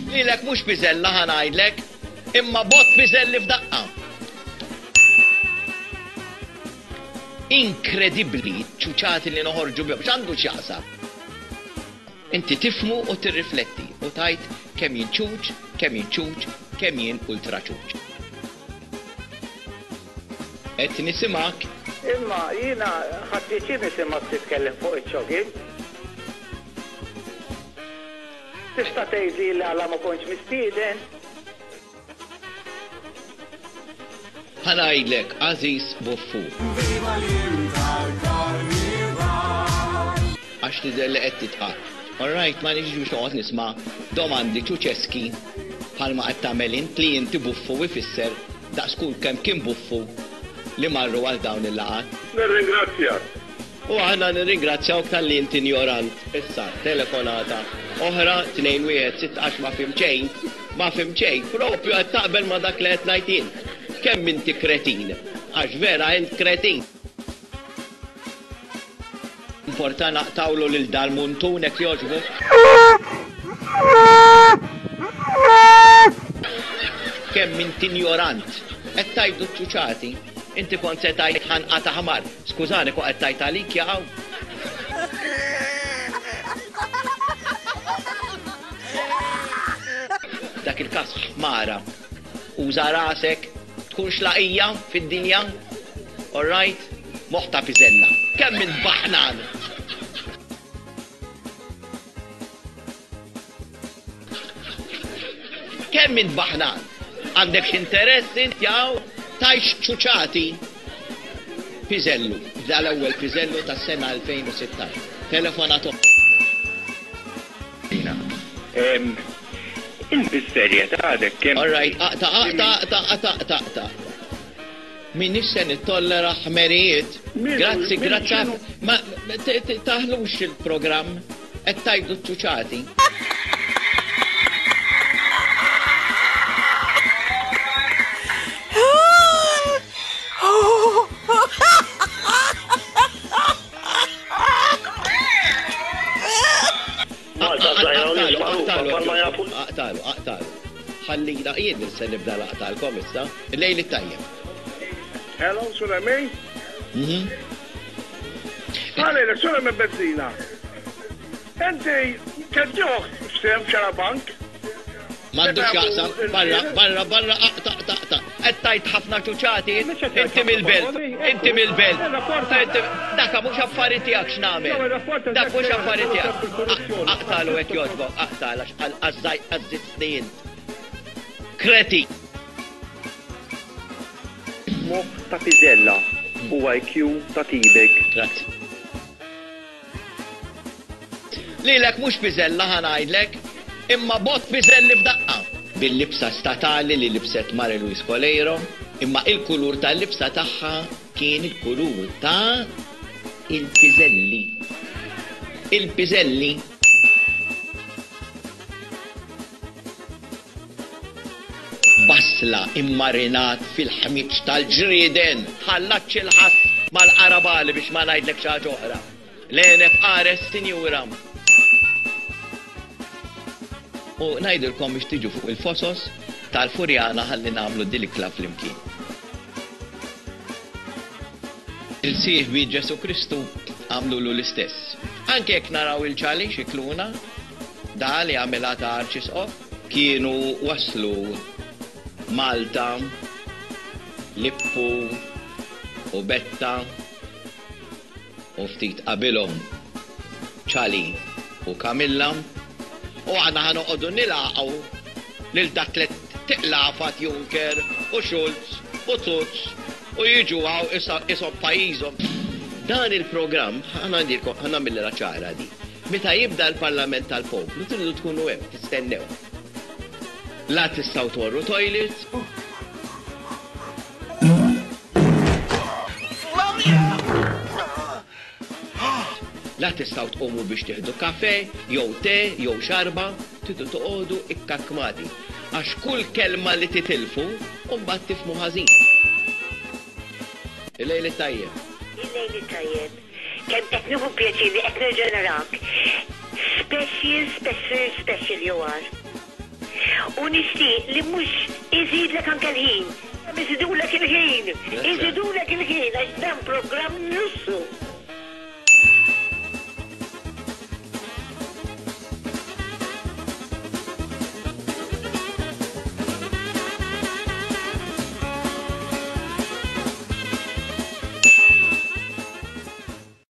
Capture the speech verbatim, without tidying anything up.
Lilek mhux biżella ħanajdlek, imma bot biżelli f'daqqa. Inkredibbli ċuċati li noħorġu bihom x'għandu x'jaqsam. Inti tifmu u tirrifletti u tajt kemm jien ċuċ, kemm jien ċuċ, kemm jien ultra ċuċ. Qed nisimak. Imma jiena ħadd pjaċir nisimak titkellem fuq iċ-ċogil. Tista' tgħidli li għala ma kontx mistieden. Ħanajdlek Aziz Buffu. Għax tidher li qed titqal. All right, ma niġi biex noqgħod nisma' domandi ċuċeski bħalma qed tagħmel int li inti buffu ifisser daqskull kemm kien buffu li marru għal dawn il-laqat. Nirringrazzjak. U aħna nirringrazzjawk tal-li inti ignorant. Issa, telefonata oħra tnejn wieħed sitt għax ma fim xejn, ma fim xejn, propju qed taqbel ma dak li qed ngħid int. Kemm inti kretin, għax vera int kretin. Importa naqtawlu lil dal-muntun hekk jogħġbu. Kemm inti ignorant, qed tajdu ċuċati. Inti kont se tajt ħanqata ħamar. Skużani kont qed tajt għalik jaqgħu. Dak il-każ ħmara. Uża rasek, tkun xlaqija fid-dinja. All right? Moħta piżella. Kemm minn baħnan. Kemm minn baħnan. Għandek x'interess int jaw tajx ċuċati. Piżellu, dal-ewwel piżellu tas-sena elfejn u sittax. Telefonato. Ehm, il-biżerjetà għadek kemm. All right, aqta, aqta, aqta, aqta, aqta, aqta. Min issa nittollera ħmerijiet. Grazzi, grazzi. Ma taħlux il-programm qed tajdu ċuċati. Aqtalu, aqtalu. Ħallina jien se nibda laqtalkom issa. Il-lejl it-tajjeb. Hello, Sulemi? Mhm. Għalek, Sulemi Bezzina. Enti, kedġuħ f'sem xara bank? Mandu xaqsam, barra, barra, barra, aqta, aqta, aqta. Għettajt ħafna ċuċati, inti mil-belt, inti mil-belt. Daka mux affari tijak x'namel. Dak mux affari tijak. Aqtalu għek jodbok, aqtal, għazzit snin. Kreti. Moħ ta' piżella u I Q ta' tibek. Grazzi. Lilek mux piżella ħanajdlek, imma bot piżelli f'daqqa. Bil-libsa statali li libset Mare Luis Coleiro, imma il-kulur tal-libsa tagħha kien il-kulur ta' il-piżelli. Il-piżelli. Basla immarinat fil-ħmiċ tal-ġrieden, ħallatx il-ħass mal-qarabali biex ma ngħidlek xi ħaġa oħra. L-enef qares sinjura. U ngħidilkom biex tiġu fuq il-fosos tal-Furjana ħalli nagħmlu dilikla flimkien. Il-sieħbi Ġesu Kristu għamlulu l-istess. Anke jekk naraw il-ċali xikluna, da li għamela ta' Arċisqof, kienu waslu Malta, Lippu u Betta u ftit qabilhom ċali u Kamilla. U għana ħanoqodu nilaqaw lil dak li tiqlafat Juncker u Schulz u Tusk u jiġu għaw isom pajizom. Dan il-programm ħana ndirkom ħana mill-ra ċara di. Meta jibda l-Parlament tal-Poplu, tridu tkunu hemm tistennew. La tistgħu torru toilets. La tistgħu tqumu biex tieħdu kafe, jew te, jew xarba, tridu toqgħodu ikkakmati. Għax kull kelma li titilfu, mbagħad tifhmu ħażin. Il-lejl tajjeb. Il-lejl tajjeb. Kemm qed nieħu pjaċir li qed nerġa' narak. Special, special, special you are. U nixtieq li mhux iżidlek anke l-ħin. Iżidulek il-ħin, iżidulek il-ħin, għax dan programm lussu.